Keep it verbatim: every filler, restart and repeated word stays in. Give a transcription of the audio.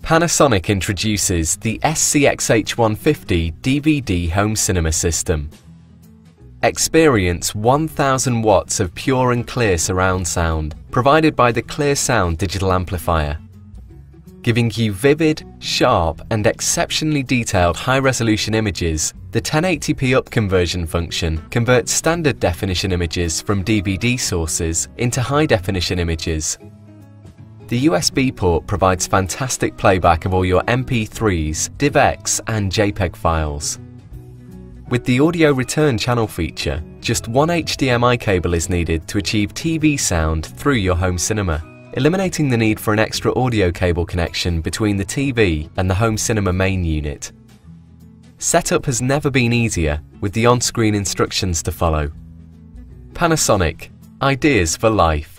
Panasonic introduces the S C X H one fifty D V D home cinema system. Experience one thousand watts of pure and clear surround sound provided by the ClearSound digital amplifier, giving you vivid, sharp and exceptionally detailed high-resolution images. The ten eighty p upconversion function converts standard definition images from D V D sources into high-definition images. The U S B port provides fantastic playback of all your M P threes, DivX and JPEG files. With the audio return channel feature, just one H D M I cable is needed to achieve T V sound through your home cinema, eliminating the need for an extra audio cable connection between the T V and the home cinema main unit. Setup has never been easier, with the on-screen instructions to follow. Panasonic, ideas for life.